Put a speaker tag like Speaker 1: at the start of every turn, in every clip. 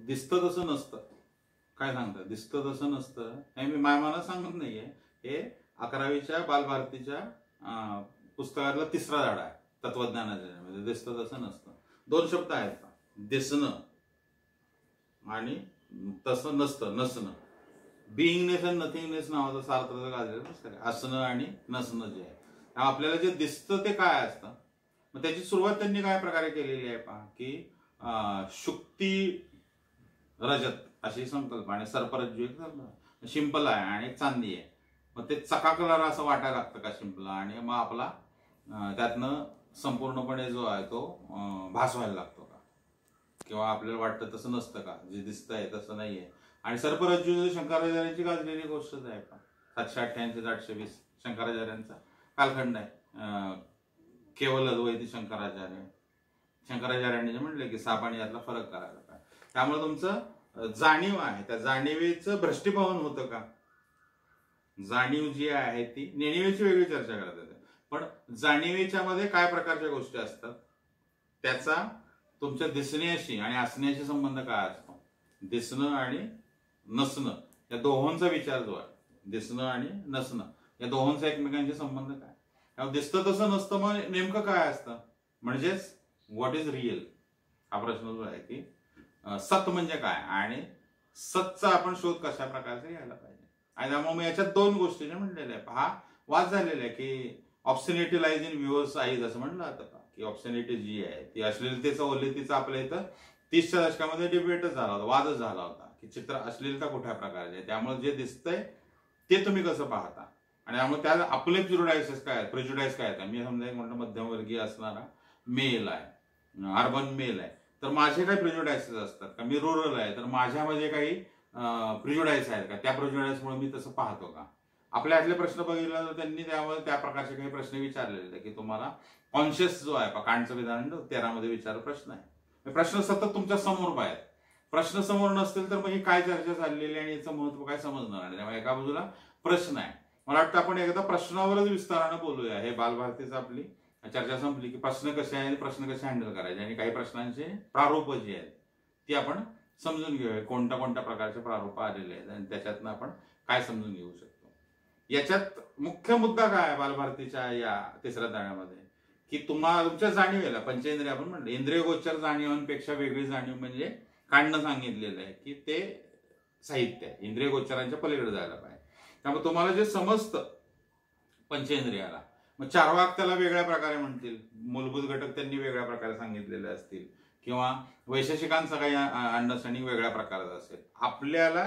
Speaker 1: दिसतं तसं नसतं. काय सांगतात? दिसतं तसं नसतं हे मी मायमाना सांगत नाहीये. हे 11वीच्या बालभारतीच्या पुस्तकातला तिसरा धडा आहे तत्वज्ञानाच्या. म्हणजे दिसतं तसं नसतं. 2 शब्द आहेत, दिसणं आणि तसं नसतं, नसणं. बिईंगनेस आणि नथिंगनेस नावाचं सार्थाचं गाजलेलं पुस्तक आहे. असणं आणि नसणं जे आहे, आपल्याला जे दिसतं ते काय असतं. मग त्याची सुरुवात त्यांनी काय प्रकारे केलेली आहे पहा, की शुक्ती रजत अशी संकल्पना आणि सर्परज्जू एक शिंपला आहे आणि एक चांदी आहे. मग ते चकाकला असं वाटायला लागतं का शिंपला, आणि मग आपला त्यातनं संपूर्णपणे जो आहे तो भास व्हायला लागतो का, किंवा आपल्याला वाटतं तसं नसतं का, जे दिसतंय तसं नाहीये. आणि सर्परज्जू शंकराचार्यांची गाजलेली गोष्टच आहे का. 788 ते 820 शंकराचार्यांचा कालखंड आहे. केवल अद्वैती शंकराचार्यांनी जे म्हणले की साप आणि यातला फरक करायला पाहिजे. त्यामुळे तुमचं जाणीव आहे, त्या जाणीवेचं भ्रष्टीभवन होतं का. जाणीव जी आहे ती नेणिवेची वेगळी चर्चा करत येते, पण जाणीवेच्या मध्ये काय प्रकारच्या गोष्टी असतात, त्याचा तुमच्या दिसण्याशी आणि असण्याशी संबंध काय असतो. दिसणं आणि नसणं या दोहोंचा विचार जो आहे, दिसणं आणि नसणं या दोहोंचा एकमेकांशी संबंध काय. दिसतं तसं नसतं, मग नेमकं काय असतं, म्हणजेच व्हॉट इज रिअल हा प्रश्न जो आहे की सत म्हणजे काय आणि सतचा आपण शोध कशा प्रकारचा घ्यायला पाहिजे. आणि त्यामुळे मग याच्यात 2 गोष्टी म्हणलेल्या आहे. हा वाद झालेला आहे की obscenity lies in viewers eyes असं म्हणलं जातं की ऑब्सॅनिटी जी आहे ती अश्लीलतेचा ओलेतीचा आपल्या इथं 30च्या दशकामध्ये डिबेटच झाला होता, वादच झाला होता की चित्र अश्लीलता कुठल्या प्रकारची आहे. त्यामुळे जे दिसतंय ते तुम्ही कसं पाहता. आणि त्यामुळे त्या आपले प्रिजुडायसेस काय आहेत, प्रिजुडाईस काय आहेत. मी समजा एक म्हणतो मध्यमवर्गीय असणारा मेल आहे, अर्बन मेल आहे, तर माझे काही प्रिजुडायसेस असतात का. मी रुरल आहे तर माझ्यामध्ये काही प्रिजुडाईस आहेत का. त्या प्रिजुडाईसमुळे मी तसं पाहतो का. आपल्या आतले प्रश्न बघितले तर त्यांनी त्यामुळे त्या प्रकारचे काही प्रश्न विचारलेले की तुम्हाला कॉन्शियस जो आहे कांटचं विधान 13 मध्ये विचार प्रश्न आहे. प्रश्न सतत तुमच्या समोर आहेत. प्रश्न समोर नसतील तर मग ही काय चर्चा चाललेली आणि याचं महत्व काय समजणार नाही. त्यामुळे एका बाजूला प्रश्न आहे. मला वाटतं आपण एकदा प्रश्नावरच विस्तारानं बोलूया. हे बालभारतीचं आपली चर्चा संपली की प्रश्न कसे आहेत, प्रश्न कसे हँडल करायचे, आणि काही प्रश्नांचे प्रारूप जे आहेत ती आपण समजून घेऊया. कोणत्या कोणत्या प्रकारचे प्रारूप आलेले आहेत आणि त्याच्यातनं आपण काय समजून घेऊ शकतो. याच्यात मुख्य मुद्दा काय आहे बालभारतीच्या या तिसऱ्या धड्यामध्ये, की तुमच्या जाणीवेला पंचेंद्रिय आपण म्हणलं, इंद्रिय गोचर जाणीवांपेक्षा वेगळी जाणीव म्हणजे काढणं सांगितलेलं आहे की ते साहित्य आहे, इंद्रिय गोचरांच्या पलीकडे जायला पाहिजे. त्यामुळे तुम्हाला जे समजतं पंचेंद्रियाला, मग चार्वाक त्याला वेगळ्या प्रकारे म्हणतील, मूलभूत घटक त्यांनी वेगळ्या प्रकारे सांगितलेले असतील, किंवा वैशेषिकांचा काही अंडरस्टँडिंग वेगळ्या प्रकारात असेल. आपल्याला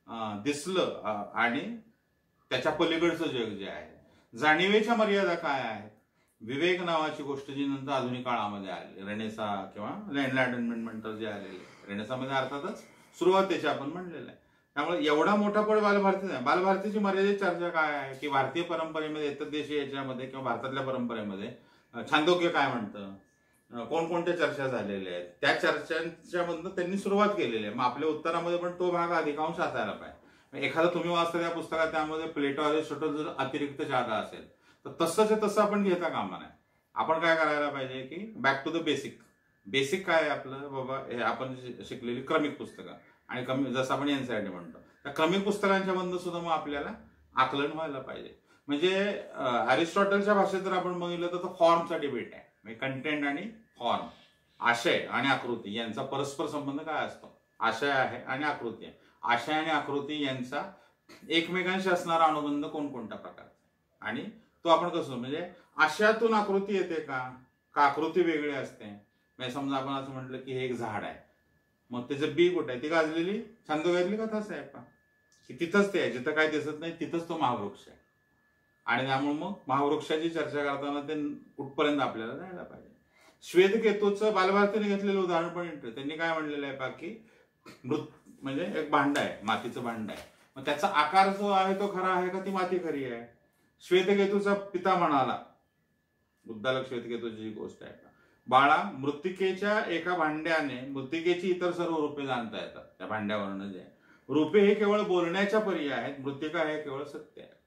Speaker 1: दिसलं आणि त्याच्या पलीकडचं जग जे आहे, जाणीवेच्या मर्यादा काय आहेत. विवेक नावाची गोष्ट जी नंतर आधुनिक काळामध्ये आली, रेनेसा किंवा एनलायटनमेंट म्हणतात जे आलेले, रेनेसामध्ये अर्थातच सुरुवातीचे आपण म्हणलेलं आहे. त्यामुळे एवढा मोठा पड बालभारती आहे. बालभारतीची मर्यादित चर्चा काय आहे की भारतीय परंपरेमध्ये, इतर देशी याच्यामध्ये किंवा भारतातल्या परंपरेमध्ये छांदोग्य काय म्हणतं, कोणकोणत्या चर्चा झालेल्या आहेत, त्या चर्चांच्या मधून त्यांनी सुरुवात केलेली आहे. मग आपल्या उत्तरामध्ये पण तो भाग अधिकांश असायला पाहिजे. एखादा तुम्ही वाचता त्या पुस्तकात त्यामध्ये प्लेटो अरिस्टॉटल जर अतिरिक्त जागा असेल तर तसंच तसं आपण घेता कामा नये. आपण काय करायला पाहिजे की back to the basic. Basic काय आहे आपलं, बाबा हे आपण शिकलेली क्रमिक पुस्तकं आणि जसं आपण एनसीईआरटी म्हणतो त्या क्रमिक पुस्तकांच्या मधून सुद्धा मग आपल्याला आकलन व्हायला पाहिजे. म्हणजे अरिस्टॉटलच्या भाषेत जर आपण बघितलं तर फॉर्मचा डिबेट आहे. म्हणजे कंटेंट आणि फॉर्म, आशय आणि आकृती यांचा परस्पर संबंध काय असतो. आशय आहे आणि आकृती आहे. आशय आणि आकृती यांचा एकमेकांशी असणारा अनुबंध कोणकोणत्या प्रकारचा, आणि तो आपण कसं, म्हणजे आशयातून आकृती येते का आकृती वेगळी असते. म्हणजे समजा आपण असं म्हटलं की हे एक झाड आहे, मग त्याचं बी कुठे आहे, ती गाजलेली छांदोग्यातली कथाच आहे का, की तिथंच ते आहे, जिथं काय दिसत नाही तिथंच तो महावृक्ष आहे. आणि त्यामुळे मग महावृक्षाची चर्चा करताना ते कुठपर्यंत आपल्याला जायला पाहिजे. श्वेतकेतूचं बालभारतीने घेतलेलं उदाहरण पण इंटरेस्ट. त्यांनी काय म्हणलेलं आहे पा की म्हणजे एक भांड आहे, मातीचं भांड आहे, मग त्याचा आकार जो आहे तो खरा आहे का ती माती खरी आहे. श्वेतकेतूचा पिता म्हणाला, बुद्धाला श्वेतकेतूची जी गोष्ट आहे, बाळा मृत्तिकेच्या एका भांड्याने मृत्तिकेची इतर सर्व रूपे जाणता येतात. त्या भांड्यावरनं जे रूपे हे केवळ बोलण्याच्या पर्याय आहेत, मृत्तिका हे केवळ सत्य आहे.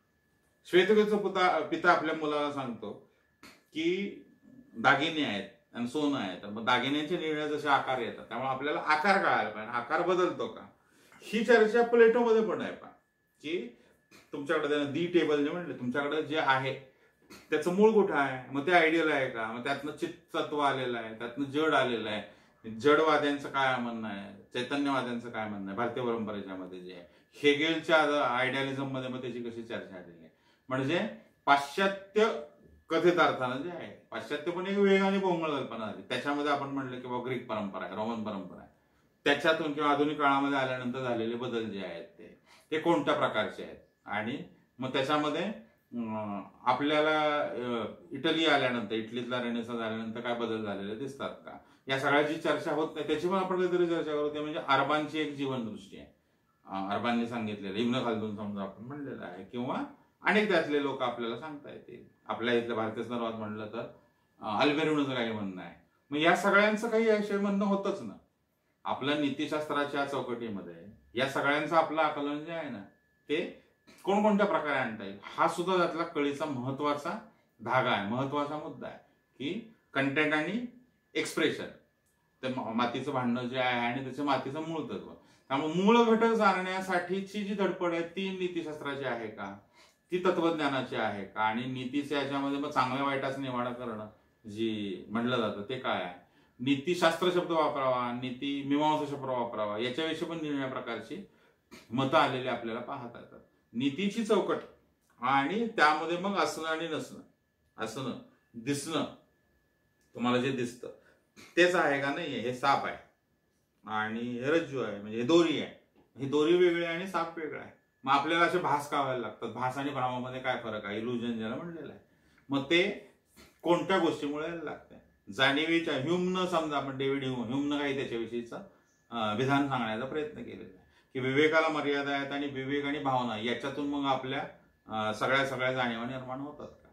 Speaker 1: श्वेतकेतूचा पिता आपल्या मुलाला सांगतो की दागिने आहेत, आणि सोनं आहे, तर मग दागिन्यांचे निर्णय जसे आकार येतात, त्यामुळे आपल्याला आकार कळायला पाहिजे, आकार बदलतो का, ही चर्चा प्लेटोमध्ये पण आहे पहा, की तुमच्याकडे दी टेबल जे म्हणले, तुमच्याकडे जे आहे त्याचं मूळ कुठं आहे, मग ते आयडियल आहे का, मग त्यातनं चित्तत्व आलेलं आहे, त्यातनं जड आलेलं आहे, जडवाद्यांचं काय म्हणणं आहे, चैतन्यवाद्यांचं काय म्हणणं आहे, भारतीय परंपरेच्या मध्ये जे आहे, हेगेलच्या आयडियालिझम मध्ये मग त्याची कशी चर्चा आलेली आहे. म्हणजे पाश्चात्य कथित अर्थानं जे आहे, पाश्चात्य पण एक वेगाने भोंगळ कल्पना झाली, त्याच्यामध्ये आपण म्हणलं की बाबा ग्रीक परंपरा आहे, रोमन परंपरा आहे, त्याच्यातून किंवा आधुनिक काळामध्ये आल्यानंतर झालेले बदल जे आहेत ते कोणत्या प्रकारचे आहेत, आणि मग त्याच्यामध्ये आपल्याला इटली आल्यानंतर, इटलीतला रेनेसान्स आल्यानंतर काय बदल झालेले दिसतात का, या सगळ्याची चर्चा होत नाही, त्याची पण आपण काहीतरी चर्चा करू. ते म्हणजे अरबांची एक जीवनदृष्टी आहे, अरबांनी सांगितलेलं, इब्न खालदून समजा आपण म्हणलेलं आहे, किंवा अनेक त्यातले लोक आपल्याला सांगता येतील. आपल्या इथलं भारतीय सर्वात म्हणलं तर अल्बेरुनचं काही म्हणणं आहे. मग या सगळ्यांचं काही याविषयी म्हणणं होतच ना आपल्या नीतिशास्त्राच्या चौकटीमध्ये. या सगळ्यांचं आपलं आकलन जे आहे ना, ते कोणकोणत्या प्रकारे आणता येईल, हा सुद्धा त्यातला कळीचा महत्वाचा धागा आहे, महत्वाचा मुद्दा आहे, की कंटेंट आणि एक्सप्रेशन, ते मातीचं भांडणं जे आहे आणि त्याचं मातीचं मूळ तत्व. त्यामुळे मूळ घटक जाणण्यासाठीची जी धडपड आहे ती नीतिशास्त्राची आहे का, ती तत्वज्ञानाची आहे का, आणि नीतीच्या याच्यामध्ये मग चांगल्या वाईटाचा निवाडा करणं जी म्हणलं जातं ते काय आहे, नीतिशास्त्र शब्द वापरावा, नीती मीमांसा शब्द वापरावा, याच्याविषयी पण निरनिराळ्या प्रकारची मतं आलेली आपल्याला पाहता येतात. नीतीची चौकट आणि त्यामध्ये मग असणं आणि नसणं, असणं दिसणं, तुम्हाला जे दिसतं तेच आहे का नाही, हे साप आहे आणि हे रज्जू आहे, म्हणजे हे दोरी आहे, ही दोरी वेगळी आणि साप वेगळा आहे. मग आपल्याला असे भास कावायला लागतात, भास आणि भ्रमामध्ये काय फरक आहे, इल्युजन ज्याला म्हणलेलं आहे. मग ते कोणत्या गोष्टीमुळे लागतंय, जाणीवीच्या ह्यूमनं समजा आपण डेव्हिड ह्यूमनं काही त्याच्याविषयीचा विधान सांगण्याचा प्रयत्न केलेला आहे, की विवेकाला मर्यादा आहेत आणि विवेक आणि भावना याच्यातून मग आपल्या सगळ्या जाणीवा निर्माण होतात का,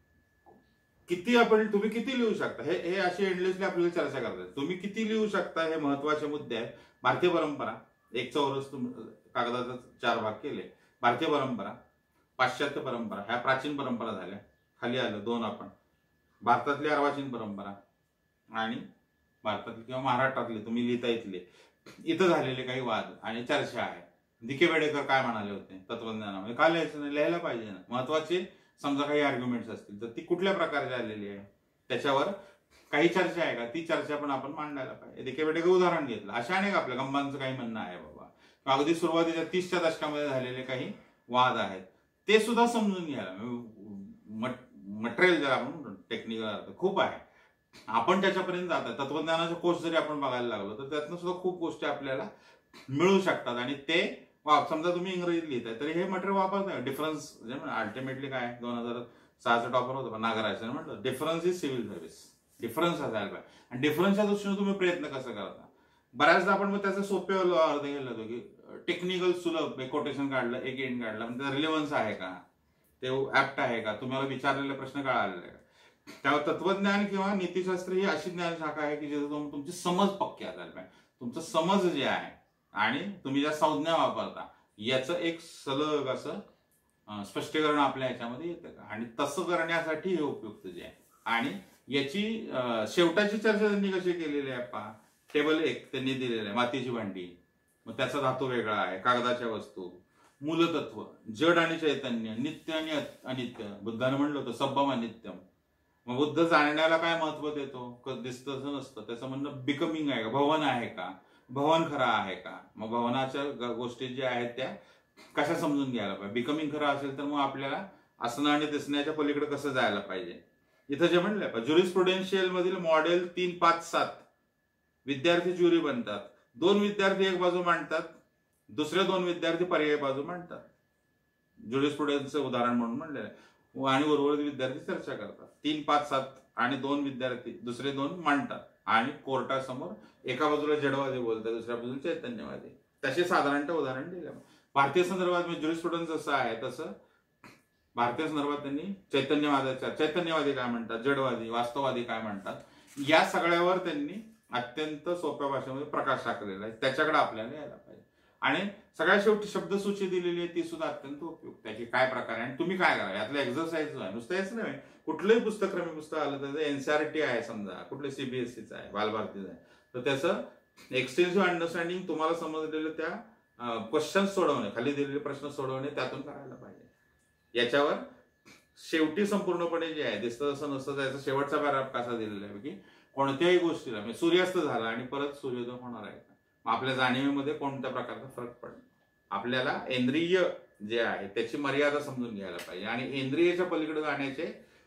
Speaker 1: किती आपण, तुम्ही किती लिहू शकता, हे अशी एंडलेसली आपल्याला चर्चा करतात, तुम्ही किती लिहू शकता, हे महत्वाचे मुद्दे आहेत. भारतीय परंपरा, एक चौरस कागदाचा 4 भाग केले, भारतीय परंपरा, पाश्चात्य परंपरा, ह्या प्राचीन परंपरा झाल्या, खाली आलं 2 आपण, भारतातली अर्वाचीन परंपरा आणि भारतातली किंवा महाराष्ट्रातले तुम्ही लिहिता इथले, इथं झालेले काही वाद आणि चर्चा आहे. दिके बेडेकर काय म्हणाले होते तत्वज्ञानामध्ये, का लिहायचं नाही, लिहायला पाहिजे ना, महत्वाचे समजा काही आर्ग्युमेंट्स असतील तर ती कुठल्या प्रकारची आलेली आहे त्याच्यावर काही चर्चा आहे का, ती चर्चा पण आपण मांडायला पाहिजे. दिके बेडेकर उदाहरण घेतलं, अशा अनेक आपल्या गंबांचं काही म्हणणं आहे बाबा, अगदी सुरुवातीच्या 30च्या दशकामध्ये झालेले काही वाद आहेत ते सुद्धा समजून घ्यायला, मटेरियल ज्याला आपण म्हणतो टेक्निकल अर्थ खूप आहे, आपण त्याच्यापर्यंत जातात. तत्वज्ञानाचे कोर्स जरी आपण बघायला लागलो तर त्यातनं सुद्धा खूप गोष्टी आपल्याला मिळू शकतात, आणि ते समजा तुम्ही इंग्रजीत लिहिताय तरी हे मटेरियल वापरताय. डिफरन्स अल्टिमेटली काय 2006चं टॉपर होतं पण नागराजन म्हटलं, difference is civil service, difference असायला पाहिजे, आणि डिफरन्सच्या दृष्टीने तुम्ही प्रयत्न कसं करता. बऱ्याचदा आपण मग त्याचं सोपे अर्थ घेतला होतो की टेक्निकल सुलभ कोटेशन काढलं, एक एंड काढला, म्हणजे त्याचा रिलेव्हन्स आहे का, ते ऍप्ट आहे का, तुम्हाला विचारलेले प्रश्न कळालेले आहे का. त्यावर तत्वज्ञान किंवा नीतिशास्त्र ही अशी ज्ञान शाखा आहे की जिथं तुमची समज पक्की असायला पाहिजे, तुमचं समज जे आहे आणि तुम्ही ज्या संज्ञा वापरता याचं एक सलग असं स्पष्टीकरण आपल्या याच्यामध्ये येतं का, आणि तसं करण्यासाठी हे उपयुक्त जे आहे. आणि याची शेवटाची चर्चा त्यांनी कशी केलेली आहे पहा, टेबल 1 त्यांनी दिलेलं आहे, मातीची भांडी, मग त्याचा धातू वेगळा आहे, कागदाच्या वस्तू, मूलतत्व, जड आणि चैतन्य, नित्य आणि अनित्य, बुद्धाने म्हणलं होतं सब्बम अनित्यम. मग बुद्ध जाणण्याला काय महत्व देतो, दिसतं असं नसतं, त्याचं म्हणणं बिकमिंग आहे का, भवन आहे का, भवन खरा आहे का, मग भवनाच्या गोष्टी ज्या आहेत त्या कशा समजून घ्यायला पाहिजे. बिकमिंग खरा असेल तर मग आपल्याला असणं आणि दिसण्याच्या पलीकडे कसं जायला पाहिजे. इथं जे म्हणलंय ज्युरिस्प्रुडेन्शियल मधील मॉडेल 3, 5, 7 विद्यार्थी ज्युरी बनतात, 2 विद्यार्थी एक बाजू मांडतात, दुसरे 2 विद्यार्थी पर्यायी बाजू मांडतात, ज्युरिस्प्रुडेन्सचं उदाहरण म्हणून म्हणलेलं आहे. आणि उर्वरित विद्यार्थी चर्चा करतात. 3, 5, 7 आणि 2 विद्यार्थी दुसरे 2 मांडतात, आणि कोर्टासमोर एका बाजूला जडवादी बोलतात, दुसऱ्या बाजूला चैतन्यवादी. तसे साधारणतः उदाहरण दिलं. भारतीय संदर्भात ज्युरिस्प्रुडन्स जसं आहे तसं भारतीय संदर्भात त्यांनी चैतन्यवादी काय म्हणतात, जडवादी, वास्तववादी काय म्हणतात, या सगळ्यावर त्यांनी अत्यंत सोप्या भाषेमध्ये प्रकाश टाकलेला आहे. त्याच्याकडे आपल्याला यायला पाहिजे. आणि सगळ्यात शेवटी शब्दसूची दिलेली आहे ती सुद्धा अत्यंत उपयुक्त आहे की काय प्रकार आहे आणि तुम्ही काय करा. यातलं एक्झरसाइज जो आहे नुसतं हेच नाही, कुठलंही पुस्तक क्रमी पुस्तक आलं तर एनसीआरटी आहे समजा, कुठले सीबीएसईचं आहे, बालभारतीचं आहे, तर त्याचं एक्सटेन्सिव्ह अंडरस्टँडिंग तुम्हाला समजलेलं त्या क्वेश्चन सोडवणे, खाली दिलेले प्रश्न सोडवणे त्यातून करायला पाहिजे. याच्यावर शेवटी संपूर्णपणे जे आहे दिसतं तसं नसतं त्याचा शेवटचा पॅराग्राफ कसा दिलेला आहे की कोणत्याही गोष्टीला म्हणजे सूर्यास्त झाला आणि परत सूर्योदय होणार आहे का, आपल्या जाणीवेमध्ये कोणत्या प्रकारचा फरक पडतो. आपल्याला इंद्रिय जे आहे त्याची मर्यादा समजून घ्यायला पाहिजे आणि इंद्रियाच्या पलीकडे जाण्याचे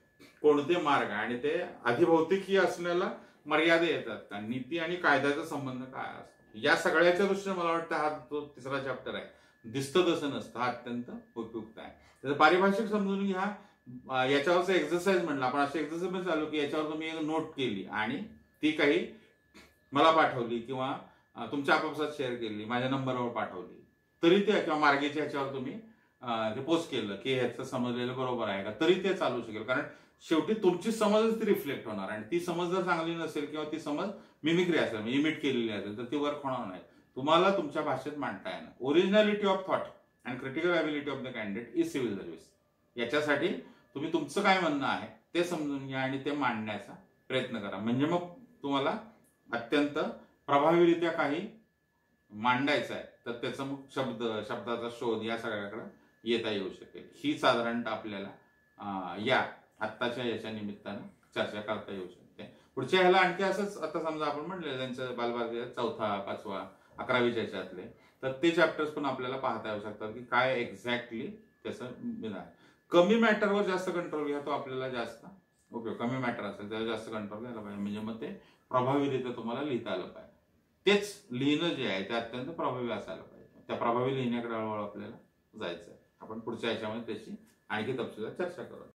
Speaker 1: कोणते मार्ग आहे आणि ते अधिभौतिकीय असण्याला मर्यादा येतात का, नीती आणि कायद्याचा संबंध काय असतो, या सगळ्याच्या दृष्टीने मला वाटतं हा जो तिसरा चॅप्टर आहे दिसतं तसं नसतं हा अत्यंत उपयुक्त आहे. त्याचं पारिभाषिक समजून घ्या. याच्यावरचं एक्सरसाइज म्हणलं आपण, अशी एक्सरसाइज चालू की याच्यावर तुम्ही एक नोट केली आणि ती काही मला पाठवली किंवा तुमच्या आपापसात शेअर केली, माझ्या नंबरवर पाठवली, तरी ते किंवा मार्गेच्या ह्याच्यावर तुम्ही ते पोस्ट केलं की ह्याचं समजलेलं बरोबर आहे का, तरी ते चालू शकेल. कारण शेवटी तुमची समजच ती रिफ्लेक्ट होणार आणि ती समज जर चांगली नसेल किंवा ती समज मिमिक्री असेल, इमिट केलेली असेल, तर ती वर्क होणार नाही. तुम्हाला तुमच्या भाषेत मांडता येणार. Originality of thought and critical ability of the candidate is civil service. याच्यासाठी तुम्ही तुमचं काय म्हणणं आहे ते समजून घ्या आणि ते मांडण्याचा प्रयत्न करा. म्हणजे मग तुम्हाला अत्यंत प्रभावीरित्या काही मांडायचं आहे तर त्याचं मग शब्दाचा शोध या सगळ्याकडे येता येऊ शकेल. ही साधारणतः आपल्याला या आत्ताच्या याच्या निमित्तानं चर्चा करता येऊ शकते. पुढच्या ह्याला आणखी असंच आता समजा आपण म्हटलं त्यांचं बालभारती 4था 5वा 11वीच्या याच्यातले, तर ते चॅप्टर्स पण आपल्याला पाहता येऊ शकतात की काय एक्झॅक्टली त्याचं विधान. कमी मॅटरवर जास्त कंट्रोल घ्या, तो आपल्याला जास्त उपयोग. कमी मॅटर असेल त्यावर जास्त कंट्रोल घ्यायला पाहिजे म्हणजे मग ते प्रभावीरित्या तुम्हाला लिहिता आलं पाहिजे. तेच लिहिणं जे आहे ते अत्यंत प्रभावी असायला पाहिजे. त्या प्रभावी लिहिण्याकडे हळूहळू आपल्याला जायचं आहे. आपण पुढच्या याच्यामध्ये त्याची आणखी तपशीलवार चर्चा करू.